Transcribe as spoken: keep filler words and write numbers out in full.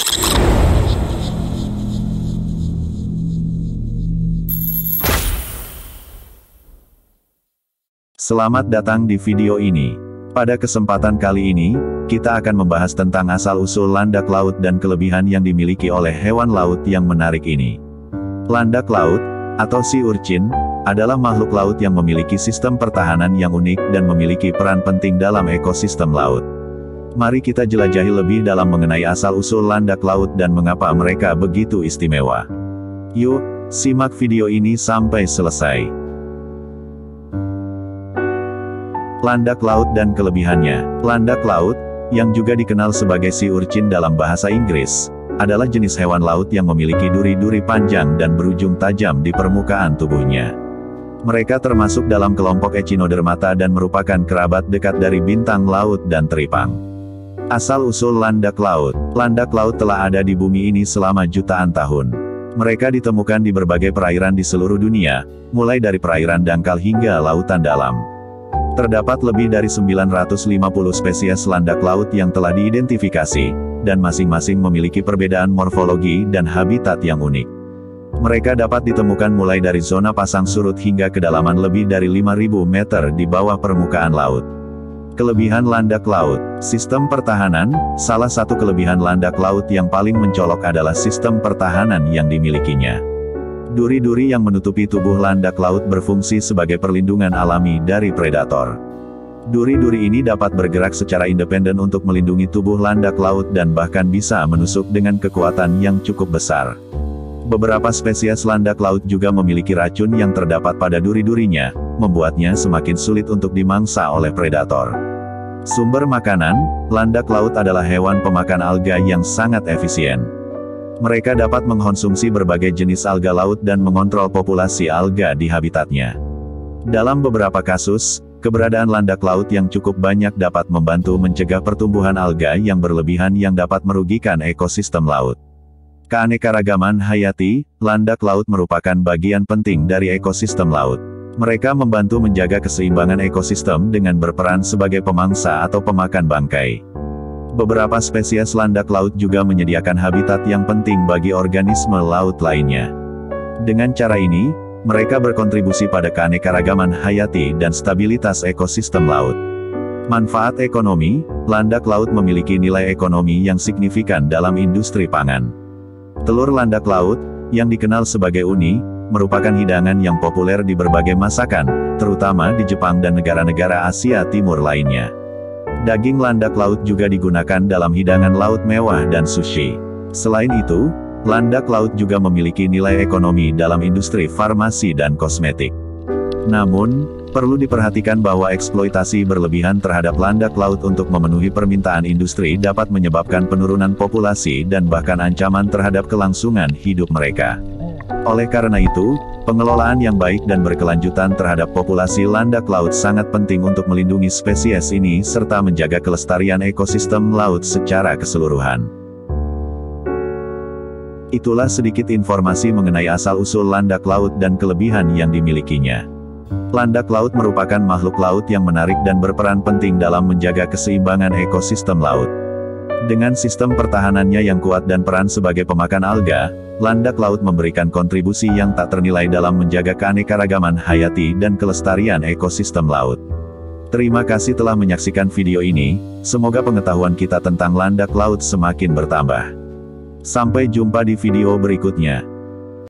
Selamat datang di video ini. Pada kesempatan kali ini, kita akan membahas tentang asal-usul landak laut dan kelebihan yang dimiliki oleh hewan laut yang menarik ini. Landak laut, atau sea urchin, adalah makhluk laut yang memiliki sistem pertahanan yang unik dan memiliki peran penting dalam ekosistem laut. Mari kita jelajahi lebih dalam mengenai asal-usul landak laut dan mengapa mereka begitu istimewa. Yuk, simak video ini sampai selesai. Landak laut dan kelebihannya. Landak laut, yang juga dikenal sebagai sea urchin dalam bahasa Inggris, adalah jenis hewan laut yang memiliki duri-duri panjang dan berujung tajam di permukaan tubuhnya. Mereka termasuk dalam kelompok Echinodermata dan merupakan kerabat dekat dari bintang laut dan teripang. Asal-usul landak laut. Landak laut telah ada di bumi ini selama jutaan tahun. Mereka ditemukan di berbagai perairan di seluruh dunia, mulai dari perairan dangkal hingga lautan dalam. Terdapat lebih dari sembilan ratus lima puluh spesies landak laut yang telah diidentifikasi, dan masing-masing memiliki perbedaan morfologi dan habitat yang unik. Mereka dapat ditemukan mulai dari zona pasang surut hingga kedalaman lebih dari lima ribu meter di bawah permukaan laut. Kelebihan landak laut. Sistem pertahanan. Salah satu kelebihan landak laut yang paling mencolok adalah sistem pertahanan yang dimilikinya. Duri-duri yang menutupi tubuh landak laut berfungsi sebagai perlindungan alami dari predator. Duri-duri ini dapat bergerak secara independen untuk melindungi tubuh landak laut dan bahkan bisa menusuk dengan kekuatan yang cukup besar. Beberapa spesies landak laut juga memiliki racun yang terdapat pada duri-durinya, membuatnya semakin sulit untuk dimangsa oleh predator. Sumber makanan. Landak laut adalah hewan pemakan alga yang sangat efisien. Mereka dapat mengkonsumsi berbagai jenis alga laut dan mengontrol populasi alga di habitatnya. Dalam beberapa kasus, keberadaan landak laut yang cukup banyak dapat membantu mencegah pertumbuhan alga yang berlebihan yang dapat merugikan ekosistem laut. Keanekaragaman hayati. Landak laut merupakan bagian penting dari ekosistem laut. Mereka membantu menjaga keseimbangan ekosistem dengan berperan sebagai pemangsa atau pemakan bangkai. Beberapa spesies landak laut juga menyediakan habitat yang penting bagi organisme laut lainnya. Dengan cara ini, mereka berkontribusi pada keanekaragaman hayati dan stabilitas ekosistem laut. Manfaat ekonomi. Landak laut memiliki nilai ekonomi yang signifikan dalam industri pangan. Telur landak laut, yang dikenal sebagai uni, merupakan hidangan yang populer di berbagai masakan, terutama di Jepang dan negara-negara Asia Timur lainnya. Daging landak laut juga digunakan dalam hidangan laut mewah dan sushi. Selain itu, landak laut juga memiliki nilai ekonomi dalam industri farmasi dan kosmetik. Namun, perlu diperhatikan bahwa eksploitasi berlebihan terhadap landak laut untuk memenuhi permintaan industri dapat menyebabkan penurunan populasi dan bahkan ancaman terhadap kelangsungan hidup mereka. Oleh karena itu, pengelolaan yang baik dan berkelanjutan terhadap populasi landak laut sangat penting untuk melindungi spesies ini serta menjaga kelestarian ekosistem laut secara keseluruhan. Itulah sedikit informasi mengenai asal-usul landak laut dan kelebihan yang dimilikinya. Landak laut merupakan makhluk laut yang menarik dan berperan penting dalam menjaga keseimbangan ekosistem laut. Dengan sistem pertahanannya yang kuat dan peran sebagai pemakan alga, landak laut memberikan kontribusi yang tak ternilai dalam menjaga keanekaragaman hayati dan kelestarian ekosistem laut. Terima kasih telah menyaksikan video ini, semoga pengetahuan kita tentang landak laut semakin bertambah. Sampai jumpa di video berikutnya.